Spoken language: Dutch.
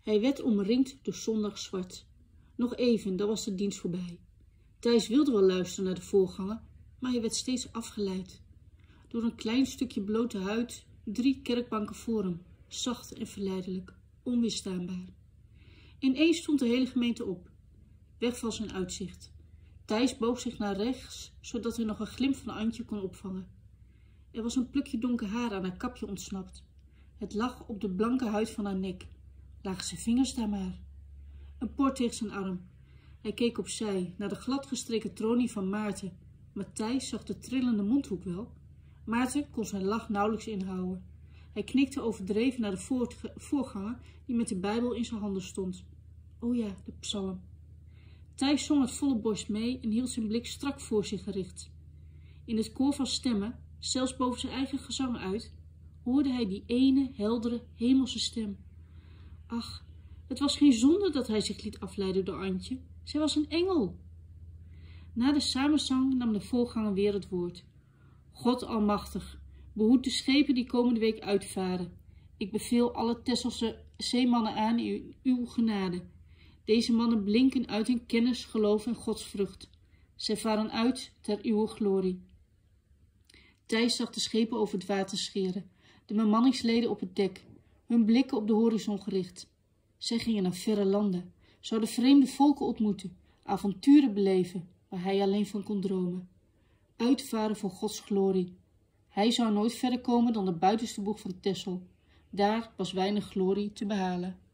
Hij werd omringd door zondagszwart. Nog even, dan was de dienst voorbij. Thijs wilde wel luisteren naar de voorganger, maar hij werd steeds afgeleid. Door een klein stukje blote huid, 3 kerkbanken voor hem, zacht en verleidelijk, onweerstaanbaar. Ineens stond de hele gemeente op, weg van zijn uitzicht. Thijs boog zich naar rechts, zodat hij nog een glimp van Antje kon opvangen. Er was een plukje donker haar aan haar kapje ontsnapt. Het lag op de blanke huid van haar nek. Lagen zijn vingers daar maar. Een port tegen zijn arm. Hij keek opzij, naar de gladgestreken tronie van Maarten, maar Thijs zag de trillende mondhoek wel. Maarten kon zijn lach nauwelijks inhouden. Hij knikte overdreven naar de voorganger die met de Bijbel in zijn handen stond. O ja, de psalm. Thijs zong het volle borst mee en hield zijn blik strak voor zich gericht. In het koor van stemmen, zelfs boven zijn eigen gezang uit, hoorde hij die ene, heldere, hemelse stem. Ach, het was geen zonde dat hij zich liet afleiden door Antje. Zij was een engel. Na de samenzang nam de voorganger weer het woord. God almachtig, behoed de schepen die komende week uitvaren. Ik beveel alle Tesselse zeemannen aan in uw genade. Deze mannen blinken uit in kennis, geloof en godsvrucht. Zij varen uit ter uw glorie. Thijs zag de schepen over het water scheren, de bemanningsleden op het dek, hun blikken op de horizon gericht. Zij gingen naar verre landen, zouden vreemde volken ontmoeten, avonturen beleven, waar hij alleen van kon dromen. Uitvaren voor Gods glorie. Hij zou nooit verder komen dan de buitenste boeg van Texel. Daar was weinig glorie te behalen.